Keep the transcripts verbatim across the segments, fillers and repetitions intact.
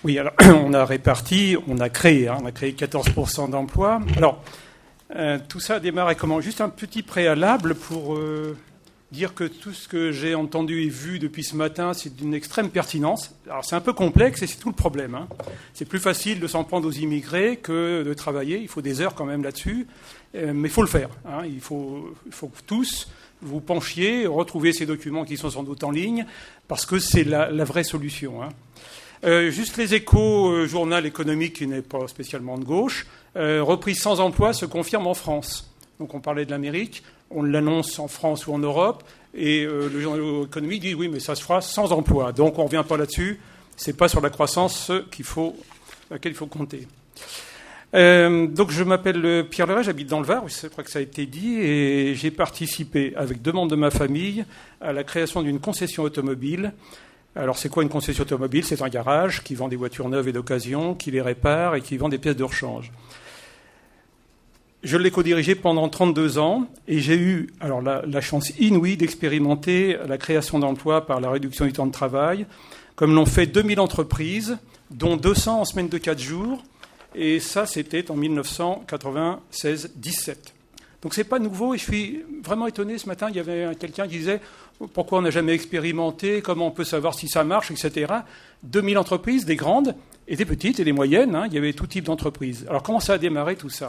Oui, alors on a réparti, on a créé, hein, on a créé quatorze pour cent d'emplois. Alors, euh, tout ça a démarré comment ? Juste un petit préalable pour euh, dire que tout ce que j'ai entendu et vu depuis ce matin, c'est d'une extrême pertinence. Alors, c'est un peu complexe et c'est tout le problème. Hein. C'est plus facile de s'en prendre aux immigrés que de travailler. Il faut des heures quand même là-dessus, euh, mais il faut le faire. Hein. Il faut, il faut que tous vous penchiez, retrouver ces documents qui sont sans doute en ligne, parce que c'est la, la vraie solution. Hein. Euh, juste les échos, euh, journal économique qui n'est pas spécialement de gauche, euh, reprise sans emploi se confirme en France. Donc on parlait de l'Amérique, on l'annonce en France ou en Europe, et euh, le journal économique dit oui, mais ça se fera sans emploi. Donc on ne revient pas là-dessus, c'est pas sur la croissance qu'il faut, laquelle il faut compter. Euh, donc je m'appelle Pierre Leray, j'habite dans le Var, je crois que ça a été dit, et j'ai participé avec deux membres de ma famille à la création d'une concession automobile. Alors c'est quoi une concession automobile ? C'est un garage qui vend des voitures neuves et d'occasion, qui les répare et qui vend des pièces de rechange. Je l'ai co-dirigé pendant trente-deux ans et j'ai eu alors la, la chance inouïe d'expérimenter la création d'emplois par la réduction du temps de travail, comme l'ont fait deux mille entreprises, dont deux cents en semaine de quatre jours. Et ça, c'était en dix-neuf cent quatre-vingt-seize dix-sept. Donc c'est pas nouveau et je suis vraiment étonné. Ce matin, il y avait quelqu'un qui disait pourquoi on n'a jamais expérimenté, comment on peut savoir si ça marche, et cetera. deux mille entreprises, des grandes et des petites et des moyennes. Hein, il y avait tout type d'entreprises. Alors comment ça a démarré tout ça ?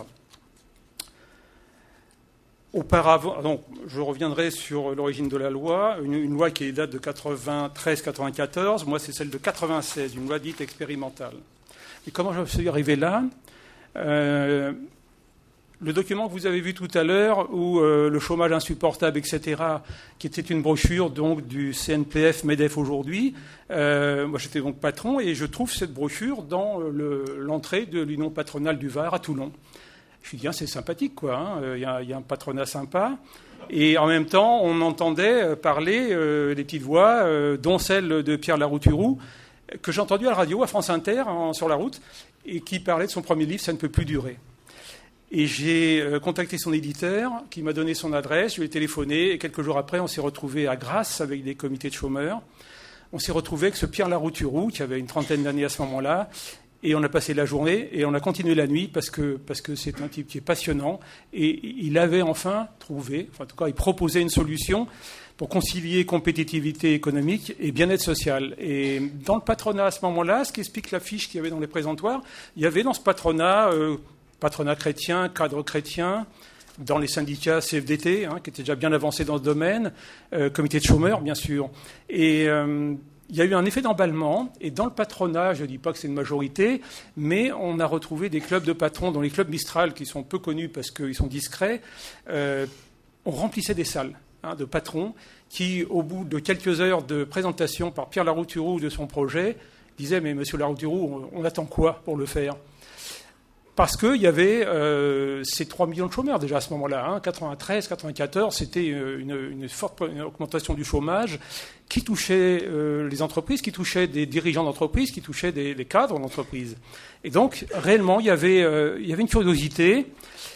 Auparavant, donc, je reviendrai sur l'origine de la loi, une, une loi qui date de quatre-vingt-treize quatre-vingt-quatorze. Moi, c'est celle de quatre-vingt-seize, une loi dite expérimentale. Et comment je suis arrivé là ? euh, Le document que vous avez vu tout à l'heure, où euh, le chômage insupportable, et cetera, qui était une brochure donc du C N P F MEDEF aujourd'hui, euh, moi j'étais donc patron et je trouve cette brochure dans le, l'entrée de l'Union patronale du Var à Toulon. Je me suis dit, ah, c'est sympathique, quoi. Hein, il, y a, il y a un patronat sympa. Et en même temps, on entendait parler euh, des petites voix, euh, dont celle de Pierre Larouturou, que j'ai entendu à la radio, à France Inter, en, sur la route, et qui parlait de son premier livre, Ça ne peut plus durer. Et j'ai euh, contacté son éditeur, qui m'a donné son adresse, je lui ai téléphoné, et quelques jours après, on s'est retrouvés à Grasse avec des comités de chômeurs. On s'est retrouvés avec ce Pierre Larouturou, qui avait une trentaine d'années à ce moment-là, et on a passé la journée, et on a continué la nuit, parce que, parce que c'est un type qui est passionnant, et il avait enfin trouvé, enfin, en tout cas, il proposait une solution pour concilier compétitivité économique et bien-être social. Et dans le patronat, à ce moment-là, ce qui explique la fiche qu'il y avait dans les présentoirs, il y avait dans ce patronat, euh, patronat chrétien, cadre chrétien, dans les syndicats C F D T, hein, qui étaient déjà bien avancés dans ce domaine, euh, comité de chômeurs, bien sûr. Et euh, il y a eu un effet d'emballement, et dans le patronat, je ne dis pas que c'est une majorité, mais on a retrouvé des clubs de patrons, dont les clubs Mistral, qui sont peu connus parce qu'ils sont discrets, euh, on remplissait des salles hein, de patrons qui, au bout de quelques heures de présentation par Pierre Larouturou de son projet, disaient « Mais monsieur Larouturou, on, on attend quoi pour le faire ?» Parce qu'il y avait euh, ces trois millions de chômeurs déjà à ce moment-là. Hein, quatre-vingt-treize, quatre-vingt-quatorze, c'était une, une forte augmentation du chômage qui touchait euh, les entreprises, qui touchait des dirigeants d'entreprise, qui touchait des, des cadres d'entreprise. Et donc, réellement, il y avait, euh, il y avait une curiosité.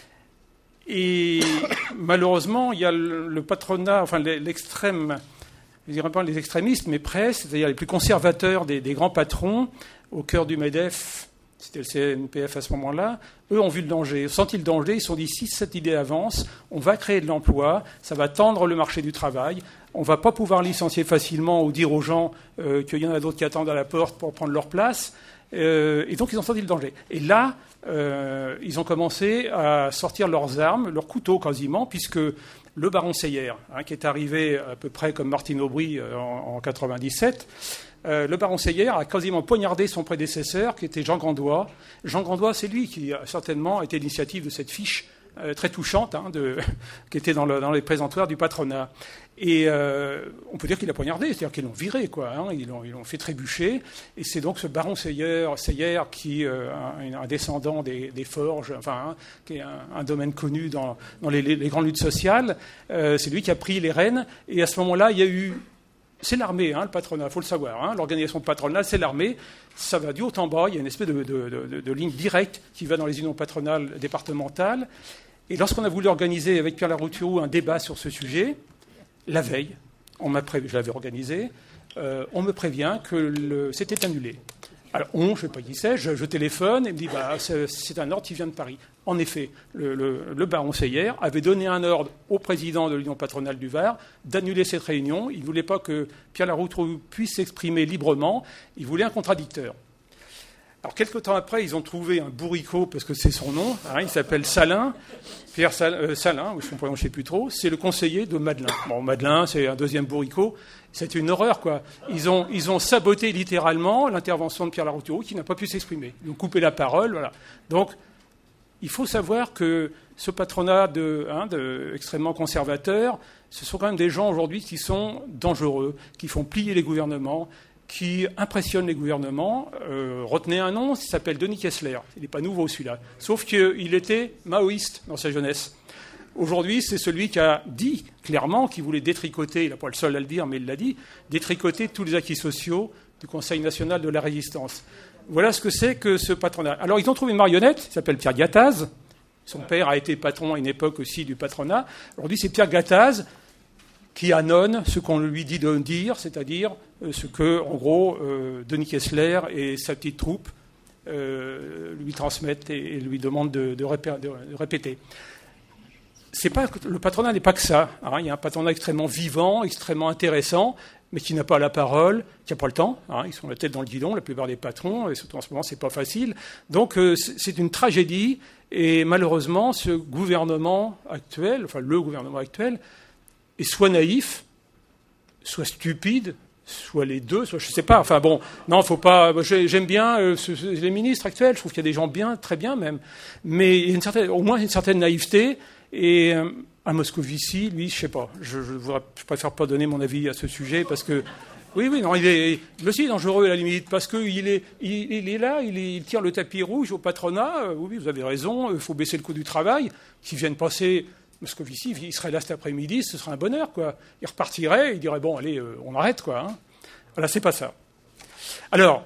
Et malheureusement, il y a le, le patronat, enfin l'extrême, je ne dirais pas les extrémistes, mais presque, c'est-à-dire les plus conservateurs des, des grands patrons, au cœur du MEDEF, c'était le C N P F à ce moment-là, eux ont vu le danger, ont senti le danger, ils se sont dit si cette idée avance, on va créer de l'emploi, ça va tendre le marché du travail, on ne va pas pouvoir licencier facilement ou dire aux gens euh, qu'il y en a d'autres qui attendent à la porte pour prendre leur place, euh, et donc ils ont senti le danger. Et là, euh, ils ont commencé à sortir leurs armes, leurs couteaux quasiment, puisque le baron Seyer, hein, qui est arrivé à peu près comme Martine Aubry euh, en, en quatre-vingt-dix-sept, Euh, le baron Seyer a quasiment poignardé son prédécesseur, qui était Jean Grandois. Jean Grandois, c'est lui qui a certainement été l'initiative de cette fiche euh, très touchante, hein, de, qui était dans, le, dans les présentoirs du patronat. Et euh, on peut dire qu'il a poignardé, c'est-à-dire qu'ils l'ont viré, quoi. Hein, ils, l'ont, ils l'ont fait trébucher. Et c'est donc ce baron Seyer, Seyer qui euh, un, un descendant des, des forges, enfin, hein, qui est un, un domaine connu dans, dans les, les, les grandes luttes sociales. Euh, c'est lui qui a pris les rênes. Et à ce moment-là, il y a eu C'est l'armée, hein, le patronat, il faut le savoir. Hein. L'organisation patronale, c'est l'armée. Ça va du haut en bas. Il y a une espèce de, de, de, de ligne directe qui va dans les unions patronales départementales. Et lorsqu'on a voulu organiser avec Pierre Larouturou un débat sur ce sujet, la veille, on m'a pré... je l'avais organisé, euh, on me prévient que le... c'était annulé. Alors, on, je ne sais pas qui c'est, je, je téléphone et me dit bah, c'est, c'est un ordre qui vient de Paris. En effet, le, le, le baron Seyer avait donné un ordre au président de l'Union patronale du Var d'annuler cette réunion. Il ne voulait pas que Pierre Larouturou puisse s'exprimer librement. Il voulait un contradicteur. Alors, quelque temps après, ils ont trouvé un bourricot, parce que c'est son nom, hein, il s'appelle Salin, Pierre Sal, euh, Salin, ou son prénom, je ne sais plus trop, c'est le conseiller de Madelin. Bon, Madelin, c'est un deuxième bourricot, c'est une horreur, quoi. Ils ont, ils ont saboté littéralement l'intervention de Pierre Larouturou, qui n'a pas pu s'exprimer. Ils ont coupé la parole, voilà. Donc, il faut savoir que ce patronat de, hein, de, extrêmement conservateur, ce sont quand même des gens aujourd'hui qui sont dangereux, qui font plier les gouvernements, qui impressionne les gouvernements. Euh, retenez un nom, il s'appelle Denis Kessler. Il n'est pas nouveau, celui-là. Sauf qu'il était maoïste dans sa jeunesse. Aujourd'hui, c'est celui qui a dit clairement qu'il voulait détricoter, il n'est pas le seul à le dire, mais il l'a dit, détricoter tous les acquis sociaux du Conseil national de la résistance. Voilà ce que c'est que ce patronat. Alors, ils ont trouvé une marionnette, il s'appelle Pierre Gattaz. Son père a été patron à une époque aussi du patronat. Aujourd'hui, c'est Pierre Gattaz qui annonce ce qu'on lui dit de dire, c'est-à-dire ce que, en gros, euh, Denis Kessler et sa petite troupe euh, lui transmettent et, et lui demandent de, de, répé- de, de répéter. C'est pas, le patronat n'est pas que ça. Hein. Il y a un patronat extrêmement vivant, extrêmement intéressant, mais qui n'a pas la parole, qui n'a pas le temps. Hein. Ils sont la tête dans le guidon, la plupart des patrons, et surtout en ce moment, c'est pas facile. Donc, euh, c'est une tragédie, et malheureusement, ce gouvernement actuel, enfin le gouvernement actuel, est soit naïf, soit stupide, soit les deux, soit je ne sais pas. Enfin bon, non, faut pas. J'aime bien euh, les ministres actuels. Je trouve qu'il y a des gens bien, très bien même, mais il y a une certaine, au moins une certaine naïveté. Et euh, un Moscovici, lui, je ne sais pas. Je, je, je préfère pas donner mon avis à ce sujet parce que oui, oui, non, il est il aussi dangereux à la limite parce qu'il est, il, il est là, il, est, il tire le tapis rouge au patronat. Euh, oui, vous avez raison. Il faut baisser le coût du travail. Qu'ils viennent passer. Moscovici, il serait là cet après-midi, ce serait un bonheur, quoi. Il repartirait, il dirait bon, allez, euh, on arrête, quoi. Hein. Voilà, c'est pas ça. Alors,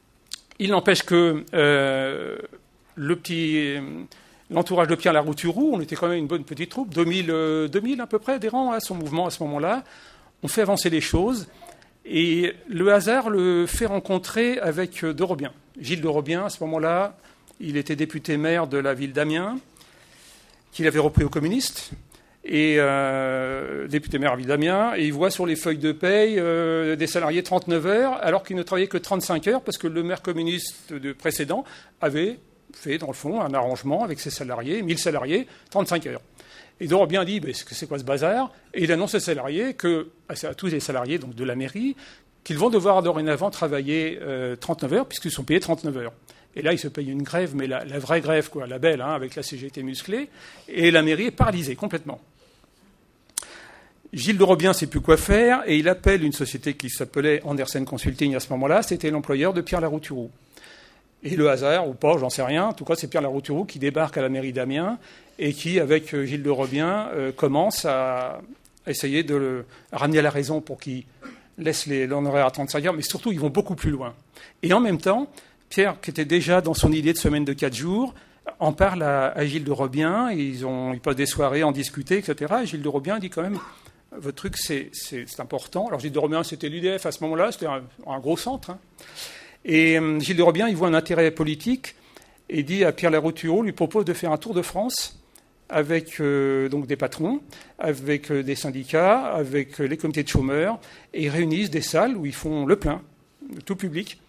il n'empêche que euh, le petit, l'entourage de Pierre Larouturou, on était quand même une bonne petite troupe, deux mille, euh, deux mille à peu près adhérents à son mouvement à ce moment-là. On fait avancer les choses, et le hasard le fait rencontrer avec de Robien. Gilles de Robien, à ce moment-là, il était député-maire de la ville d'Amiens, qu'il avait repris aux communistes, et euh, député-maire à Ville-d'Amiens, et il voit sur les feuilles de paye euh, des salariés trente-neuf heures, alors qu'il ne travaillait que trente-cinq heures, parce que le maire communiste de précédent avait fait, dans le fond, un arrangement avec ses salariés, mille salariés, trente-cinq heures. Et de Robien dit, bah, c'est quoi ce bazar ? Et il annonce aux salariés, que, à tous les salariés donc de la mairie, qu'ils vont devoir dorénavant travailler euh, trente-neuf heures, puisqu'ils sont payés trente-neuf heures. Et là, il se paye une grève, mais la, la vraie grève, quoi, la belle, hein, avec la C G T musclée, et la mairie est paralysée complètement. Gilles de Robien ne sait plus quoi faire, et il appelle une société qui s'appelait Andersen Consulting à ce moment-là, c'était l'employeur de Pierre Larouturou. Et le hasard, ou pas, j'en sais rien, en tout cas, c'est Pierre Larouturou qui débarque à la mairie d'Amiens, et qui, avec Gilles de Robien, euh, commence à essayer de le ramener à la raison pour qu'il laisse les l'honoraire à trente-cinq heures, mais surtout, ils vont beaucoup plus loin. Et en même temps, Pierre, qui était déjà dans son idée de semaine de quatre jours, en parle à, à Gilles de Robien, et ils, ont, ils passent des soirées en discuter, et cetera. Et Gilles de Robien dit quand même, votre truc, c'est, c'est, c'est important. Alors Gilles de Robien, c'était l'U D F à ce moment-là, c'était un, un gros centre. Hein. Et euh, Gilles de Robien, il voit un intérêt politique, et dit à Pierre Larouturou, lui propose de faire un tour de France avec euh, donc des patrons, avec euh, des syndicats, avec euh, les comités de chômeurs, et ils réunissent des salles où ils font le plein, tout public.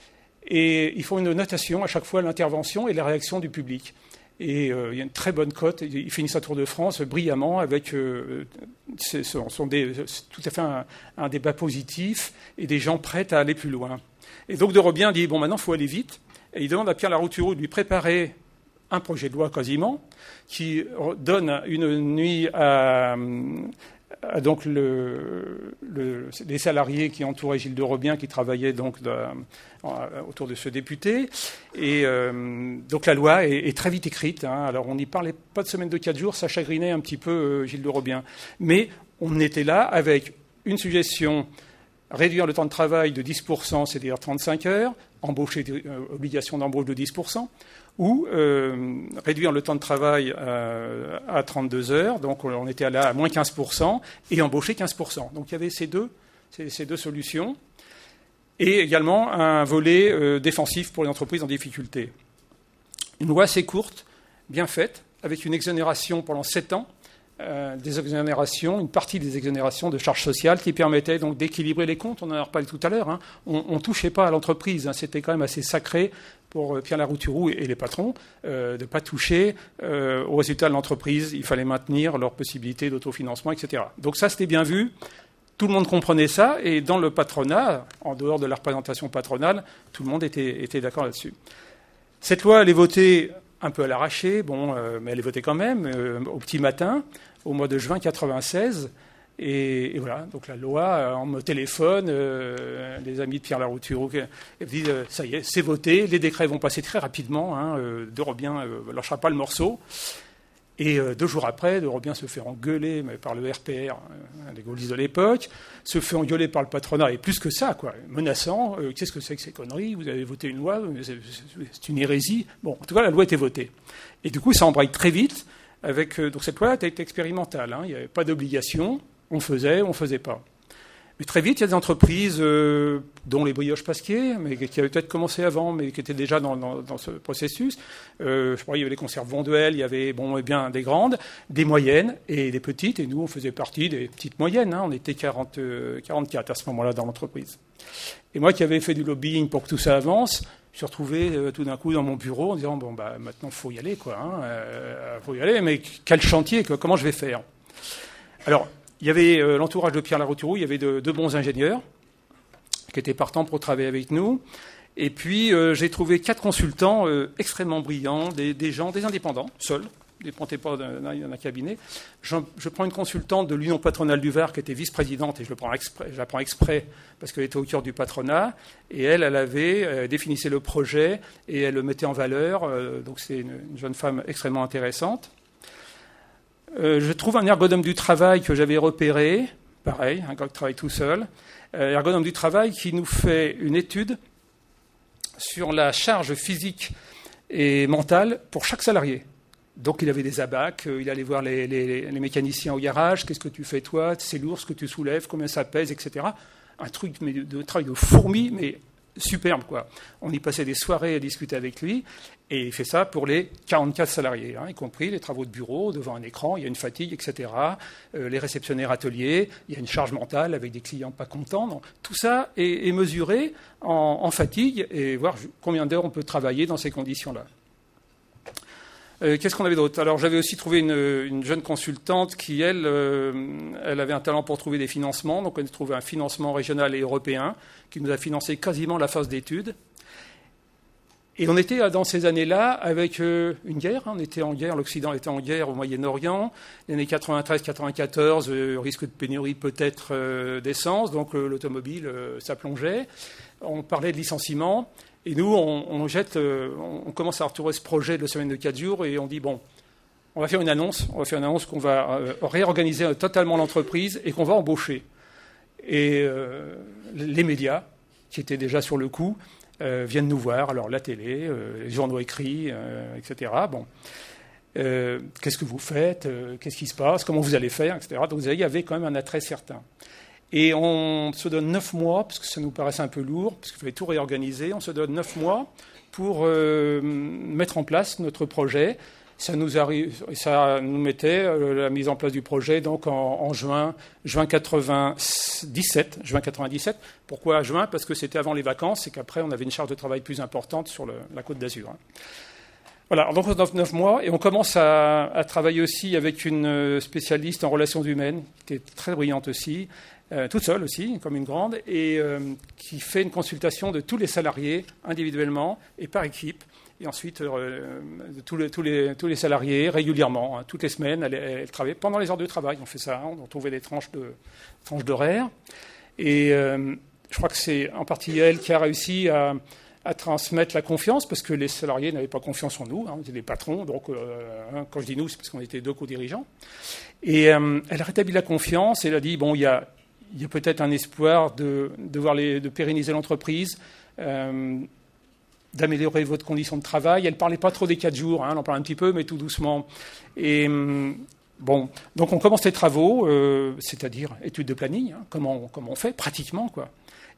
Et ils font une notation à chaque fois l'intervention et la réaction du public. Et euh, il y a une très bonne cote. Ils finissent un Tour de France brillamment avec euh, c'est, sont, sont des, c'est tout à fait un, un débat positif et des gens prêts à aller plus loin. Et donc de Robien dit bon, maintenant il faut aller vite. Et il demande à Pierre Larouturou de lui préparer un projet de loi quasiment qui donne une nuit à, à donc le, le, les salariés qui entouraient Gilles de Robien, qui travaillaient donc de, autour de ce député. Et euh, donc la loi est, est très vite écrite. Hein. Alors on n'y parlait pas de semaine de quatre jours, ça chagrinait un petit peu euh, Gilles de Robien. Mais on était là avec une suggestion, réduire le temps de travail de dix pour cent, c'est-à-dire trente-cinq heures, embaucher, euh, obligation d'embauche de dix pour cent, ou euh, réduire le temps de travail euh, à trente-deux heures, donc on était là à moins quinze pour cent, et embaucher quinze pour cent. Donc il y avait ces deux, ces, ces deux solutions. et également un volet euh, défensif pour les entreprises en difficulté. Une loi assez courte, bien faite, avec une exonération pendant sept ans, euh, des exonérations, une partie des exonérations de charges sociales qui permettait donc d'équilibrer les comptes. On en a reparlé tout à l'heure. Hein. On ne touchait pas à l'entreprise. Hein. C'était quand même assez sacré pour Pierre Larouturou et les patrons euh, de ne pas toucher euh, aux résultats de l'entreprise. Il fallait maintenir leur possibilité d'autofinancement, et cetera. Donc ça, c'était bien vu. Tout le monde comprenait ça. Et dans le patronat, en dehors de la représentation patronale, tout le monde était, était d'accord là-dessus. Cette loi, elle est votée un peu à l'arraché, bon, euh, mais elle est votée quand même, euh, au petit matin, au mois de juin quatre-vingt-seize. Et, et voilà, donc la loi, euh, on me téléphone, euh, les amis de Pierre Larouturou, ils disent euh, ça y est, c'est voté, les décrets vont passer très rapidement, hein, euh, De Robien ne euh, lâchera pas le morceau. Et euh, deux jours après, De Robien se fait engueuler mais par le R P R, euh, les gaullistes de l'époque, se fait engueuler par le patronat, et plus que ça, quoi, menaçant, euh, qu'est-ce que c'est que ces conneries, vous avez voté une loi, c'est, c'est une hérésie. Bon, en tout cas, la loi était votée. Et du coup, ça embraye très vite, avec, euh, donc cette loi était expérimentale, hein, il n'y avait pas d'obligation, on faisait, on ne faisait pas. Mais très vite, il y a des entreprises, euh, dont les Brioches Pasquier, mais qui avaient peut-être commencé avant, mais qui étaient déjà dans, dans, dans ce processus. Euh, je crois qu'il y avait les conserves Vonduel, il y avait bon, eh bien, des grandes, des moyennes et des petites. Et nous, on faisait partie des petites moyennes. Hein, on était quarante, euh, quarante-quatre à ce moment-là dans l'entreprise. Et moi qui avais fait du lobbying pour que tout ça avance, je me suis retrouvé euh, tout d'un coup dans mon bureau en disant bon, bah, maintenant, il faut y aller, quoi. Hein, euh, faut y aller, mais quel chantier, quoi, comment je vais faire? Alors, il y avait euh, l'entourage de Pierre Larouturou, il y avait de, de bons ingénieurs qui étaient partants pour travailler avec nous. Et puis, euh, j'ai trouvé quatre consultants euh, extrêmement brillants, des, des gens, des indépendants, seuls, ne dépendait pas d'un, d'un cabinet. Je, je prends une consultante de l'Union patronale du Var qui était vice-présidente, et je, le prends exprès, je la prends exprès parce qu'elle était au cœur du patronat. Et elle, elle avait euh, définissait le projet et elle le mettait en valeur. Euh, donc, c'est une, une jeune femme extrêmement intéressante. Euh, je trouve un ergonome du travail que j'avais repéré, pareil, un gars qui travaille tout seul, euh, ergonome du travail qui nous fait une étude sur la charge physique et mentale pour chaque salarié. Donc il avait des abacs, euh, il allait voir les, les, les mécaniciens au garage, qu'est-ce que tu fais toi, c'est lourd ce que tu soulèves, combien ça pèse, et cetera. Un truc mais de, de travail de fourmi, mais superbe, quoi. On y passait des soirées à discuter avec lui, et il fait ça pour les quarante-quatre salariés, hein, y compris les travaux de bureau, devant un écran, il y a une fatigue, et cetera. Euh, les réceptionnaires ateliers, il y a une charge mentale avec des clients pas contents. Donc, tout ça est, est mesuré en, en fatigue, et voir combien d'heures on peut travailler dans ces conditions-là. Euh, qu'est-ce qu'on avait d'autre? Alors, j'avais aussi trouvé une, une jeune consultante qui, elle, euh, elle avait un talent pour trouver des financements. Donc, on a trouvé un financement régional et européen qui nous a financé quasiment la phase d'études. Et on était dans ces années-là avec euh, une guerre. Hein, on était en guerre, l'Occident était en guerre au Moyen-Orient. Les années quatre-vingt-treize quatre-vingt-quatorze, euh, risque de pénurie peut-être euh, d'essence. Donc, euh, l'automobile, euh, ça plongeait. On parlait de licenciement. Et nous, on, on, jette, on commence à retrouver ce projet de la semaine de quatre jours et on dit, bon, on va faire une annonce, on va faire une annonce qu'on va euh, réorganiser totalement l'entreprise et qu'on va embaucher. Et euh, les médias, qui étaient déjà sur le coup, euh, viennent nous voir, alors la télé, euh, les journaux écrits, euh, et cetera. Bon, euh, qu'est-ce que vous faites, euh, qu'est-ce qui se passe, comment vous allez faire, et cetera. Donc il y avait quand même un attrait certain. Et on se donne neuf mois, parce que ça nous paraissait un peu lourd, parce qu'il fallait tout réorganiser. On se donne neuf mois pour euh, mettre en place notre projet. Ça nous, arrive, ça nous mettait euh, la mise en place du projet donc en, en juin, juin quatre-vingt-dix-sept. Juin quatre-vingt-dix-sept. Pourquoi juin? Parce que c'était avant les vacances et qu'après on avait une charge de travail plus importante sur le, la Côte d'Azur. Hein. Voilà, donc on se donne neuf mois et on commence à, à travailler aussi avec une spécialiste en relations humaines, qui était très brillante aussi. Euh, toute seule aussi, comme une grande, et euh, qui fait une consultation de tous les salariés individuellement et par équipe, et ensuite euh, de tous, les, tous, les, tous les salariés régulièrement, hein, toutes les semaines, elle, elle travaille pendant les heures de travail, on fait ça, hein, on trouvait des tranches, de, tranches d'horaire, et euh, je crois que c'est en partie elle qui a réussi à, à transmettre la confiance, parce que les salariés n'avaient pas confiance en nous, hein, on était des patrons, donc euh, hein, quand je dis nous, c'est parce qu'on était deux co-dirigeants, et euh, elle a rétabli la confiance, et elle a dit, bon, il y a Il y a peut-être un espoir de, de, voir les, de pérenniser l'entreprise, euh, d'améliorer votre condition de travail. Elle ne parlait pas trop des quatre jours, hein, elle en parle un petit peu, mais tout doucement. Et bon, donc on commence les travaux, euh, c'est-à-dire études de planning, hein, comment, comment on fait pratiquement, quoi.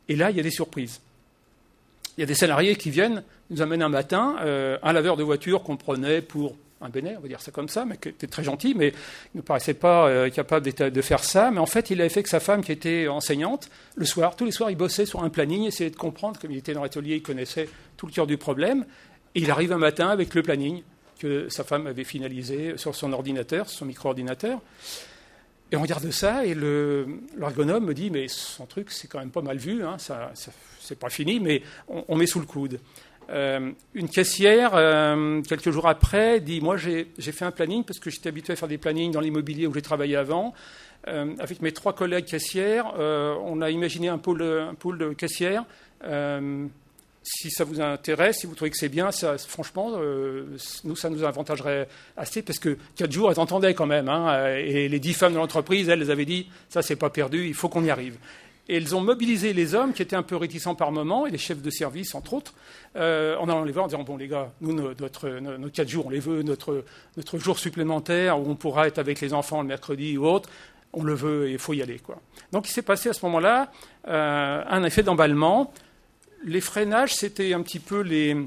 Et là, il y a des surprises. Il y a des salariés qui viennent nous amènent un matin euh, un laveur de voiture qu'on prenait pour un bénet, on va dire ça comme ça, mais qui était très gentil, mais il ne paraissait pas euh, capable de faire ça. Mais en fait, il avait fait que sa femme, qui était enseignante, le soir, tous les soirs, il bossait sur un planning, essayait de comprendre, comme il était dans l'atelier, il connaissait tout le cœur du problème. Et il arrive un matin avec le planning que sa femme avait finalisé sur son ordinateur, sur son micro-ordinateur. Et on regarde ça, et le, l'ergonome me dit, mais son truc, c'est quand même pas mal vu, hein, ça, ça, c'est pas fini, mais on, on met sous le coude. Euh, une caissière, euh, quelques jours après, dit, moi, j'ai, j'ai fait un planning, parce que j'étais habitué à faire des plannings dans l'immobilier où j'ai travaillé avant. Euh, avec mes trois collègues caissières, euh, on a imaginé un pôle, un pôle de caissières. Euh, Si ça vous intéresse, si vous trouvez que c'est bien, ça, franchement, euh, nous, ça nous avantagerait assez, parce que quatre jours, elles entendaient quand même. Hein, et les dix femmes de l'entreprise, elles, elles avaient dit, ça, c'est pas perdu, il faut qu'on y arrive. Et elles ont mobilisé les hommes, qui étaient un peu réticents par moment, et les chefs de service, entre autres, euh, en allant les voir, en disant, bon, les gars, nous, notre, nos quatre jours, on les veut, notre, notre jour supplémentaire, où on pourra être avec les enfants le mercredi ou autre, on le veut, et il faut y aller, quoi. Donc, il s'est passé à ce moment-là euh, un effet d'emballement. Les freinages, c'était un petit peu les,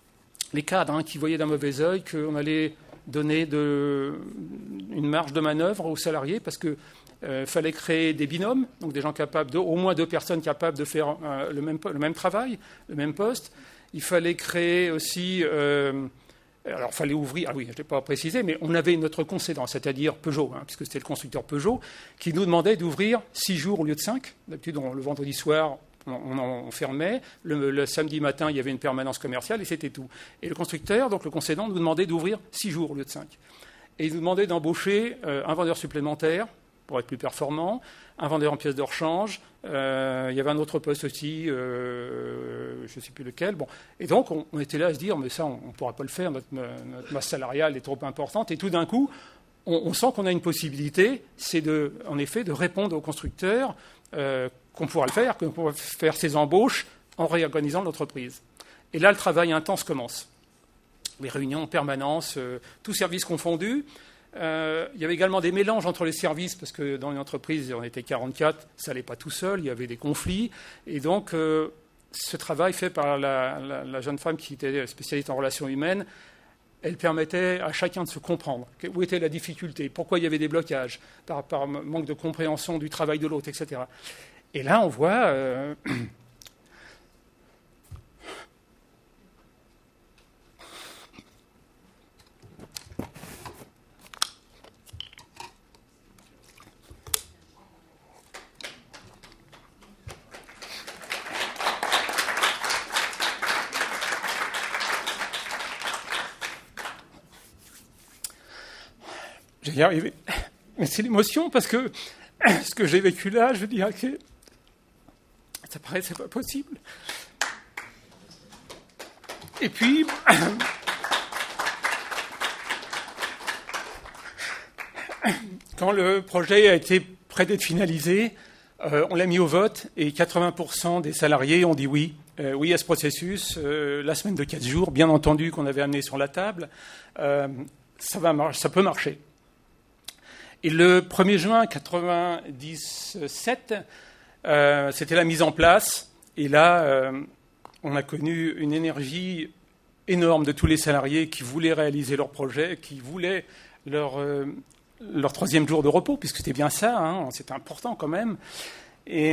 les cadres hein, qui voyaient d'un mauvais œil qu'on allait donner de, une marge de manœuvre aux salariés, parce qu'il euh, fallait créer des binômes, donc des gens capables, de, au moins deux personnes capables de faire euh, le, même, le même travail, le même poste. Il fallait créer aussi... Euh, alors, il fallait ouvrir... Ah oui, je ne l'ai pas précisé, mais on avait notre concédant, c'est-à-dire Peugeot, hein, puisque c'était le constructeur Peugeot, qui nous demandait d'ouvrir six jours au lieu de cinq. D'habitude, on, le vendredi soir... on en fermait. Le, le samedi matin, il y avait une permanence commerciale et c'était tout. Et le constructeur, donc le concédant, nous demandait d'ouvrir six jours au lieu de cinq. Et il nous demandait d'embaucher euh, un vendeur supplémentaire pour être plus performant, un vendeur en pièces de rechange. Euh, il y avait un autre poste aussi, euh, je ne sais plus lequel. Bon. Et donc, on, on était là à se dire, mais ça, on ne pourra pas le faire, notre, notre masse salariale est trop importante. Et tout d'un coup, on, on sent qu'on a une possibilité, c'est de, en effet de répondre aux constructeurs euh, qu'on pourra le faire, qu'on pourra faire ces embauches en réorganisant l'entreprise. Et là, le travail intense commence. Les réunions en permanence, euh, tous services confondus. Euh, il y avait également des mélanges entre les services, parce que dans une entreprise, on était quarante-quatre, ça n'allait pas tout seul, il y avait des conflits. Et donc, euh, ce travail fait par la, la, la jeune femme qui était spécialiste en relations humaines, elle permettait à chacun de se comprendre. Où était la difficulté? Pourquoi il y avait des blocages? Par, par manque de compréhension du travail de l'autre, et cetera. Et là, on voit... Euh, je vais y arriver. Mais c'est l'émotion, parce que ce que j'ai vécu là, je veux dire que ça paraissait pas possible. Et puis, quand le projet a été prêt d'être finalisé, euh, on l'a mis au vote et quatre-vingts pour cent des salariés ont dit oui, euh, oui à ce processus. Euh, la semaine de quatre jours, bien entendu, qu'on avait amené sur la table, euh, ça va mar- ça peut marcher. Et le premier juin quatre-vingt-dix-sept, euh, c'était la mise en place. Et là, euh, on a connu une énergie énorme de tous les salariés qui voulaient réaliser leur projet, qui voulaient leur, euh, leur troisième jour de repos, puisque c'était bien ça, hein, c'était important quand même. Et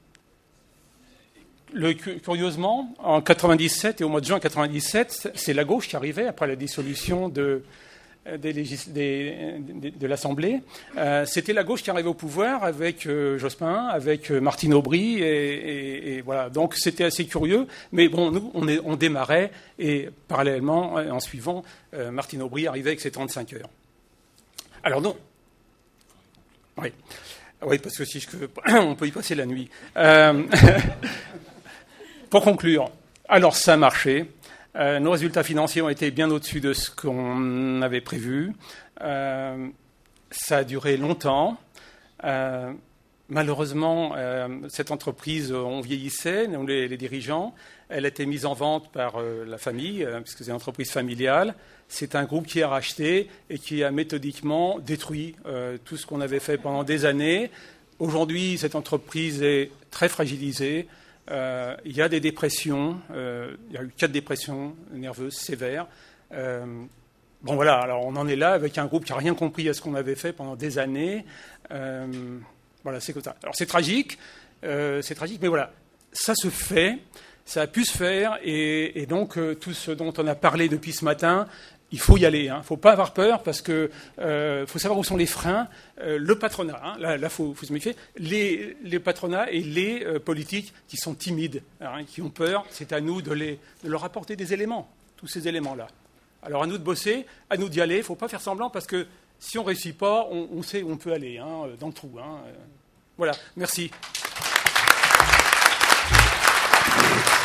le, curieusement, en quatre-vingt-dix-sept et au mois de juin quatre-vingt-dix-sept, c'est la gauche qui arrivait après la dissolution de... Des légis- des, des, de l'Assemblée. Euh, c'était la gauche qui arrivait au pouvoir avec euh, Jospin, avec euh, Martine Aubry, et, et, et voilà. Donc c'était assez curieux. Mais bon, nous, on, est, on démarrait, et parallèlement, en suivant, euh, Martine Aubry arrivait avec ses trente-cinq heures. Alors non. Oui. Oui, parce que si je peux, on peut y passer la nuit. Euh, pour conclure, alors ça a marché. Euh, nos résultats financiers ont été bien au-dessus de ce qu'on avait prévu. Euh, ça a duré longtemps. Euh, malheureusement, euh, cette entreprise, on vieillissait, nous les, les dirigeants. Elle a été mise en vente par euh, la famille, euh, puisque c'est une entreprise familiale. C'est un groupe qui a racheté et qui a méthodiquement détruit euh, tout ce qu'on avait fait pendant des années. Aujourd'hui, cette entreprise est très fragilisée. Euh, il y a des dépressions. Euh, il y a eu quatre dépressions nerveuses sévères. Euh, bon, voilà. Alors, on en est là avec un groupe qui n'a rien compris à ce qu'on avait fait pendant des années. Euh, voilà, c'est comme ça. Alors, c'est tragique. Euh, c'est tragique, mais voilà. Ça se fait. Ça a pu se faire. Et, et donc, euh, tout ce dont on a parlé depuis ce matin, il faut y aller. Il hein. ne faut pas avoir peur parce qu'il euh, faut savoir où sont les freins. Euh, le patronat, hein, là, il faut, faut se méfier. Les, les patronats et les euh, politiques qui sont timides, hein, qui ont peur, c'est à nous de, les, de leur apporter des éléments, tous ces éléments-là. Alors à nous de bosser, à nous d'y aller. Il ne faut pas faire semblant parce que si on ne réussit pas, on, on sait où on peut aller, hein, dans le trou. Hein. Voilà, merci.